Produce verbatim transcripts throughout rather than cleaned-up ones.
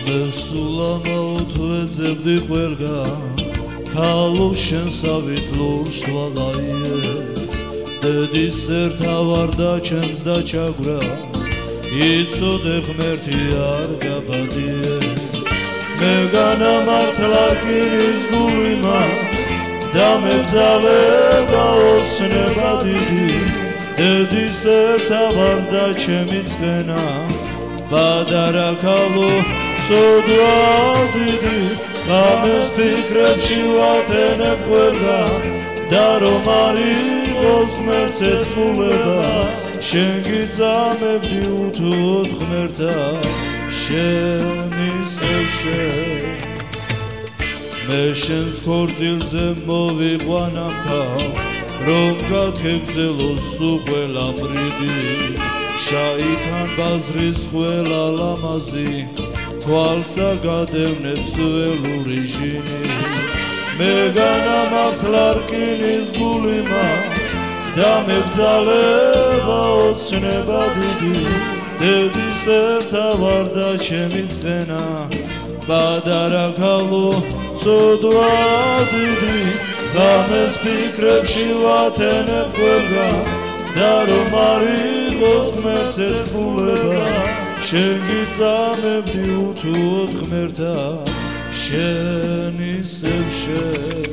მე სულ ამაოდ ვეძებდი ყველგან ქალო შენსავით ლურს თვალაიეს დედის ერთა ვარ და ჩემს და ჩაგვრას იცოდე ღმერთი არ გაბადიეს მე განამართლა რკინის გული მას და მებრძავება ოცნება დიდი დედის ერთა ვარ და ჩემი წყენა პატარა ქალო ცოდვა დიდი გამეს ფიქრებში ვათენებ ყველგან და რომ არ იყოს ღმერთს ეთმულება შენ გიძამებდი უთუოდ ღმერთა შენ ისევ შენ მე შენს ქორწილზე მოვიყვანამ ქალს რომ გათხეგრძელოს სულ ყველა მრიდი შაითან ბაზრის ყველა ლამაზი თვალსა გადევნებს ველური ჟინი მე განამართლა რკინის გული მას და მებრძალება ოცნება დიდი დედის ერთა ვარ და ჩემი წყენა პატარა ქალო ცოდვა დიდი გამეს ფიქრებში ვათენებ ყველგან და რომ არ იყოს ღმერთს ეთმულება შენ გიძამებდი უთუოდ ღმერთა შენ ისევ შენ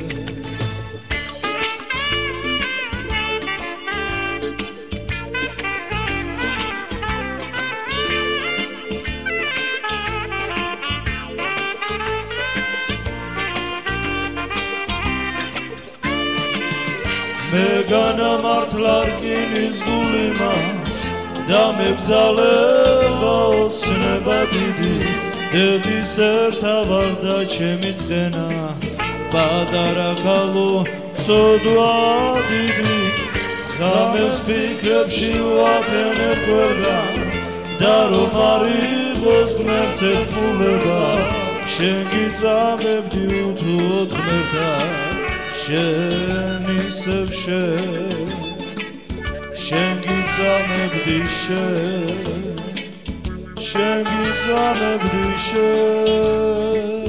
მე განამართლა რკინის გული მას და მებრძალება ოცნება დიდი დედის ერთა ვარ და ჩემი წყენა პატარა ქალო ცოდვა დიდი გამეს ფიქრებში ვათენებ ყველგან და რომ არ იყოს ღმერთს ეთმულება შენ გიძამებდი უთუოდ ღმერთა შენ ისევ შენ შენ გიძამებდი შენ შენ გიძამებდი შენ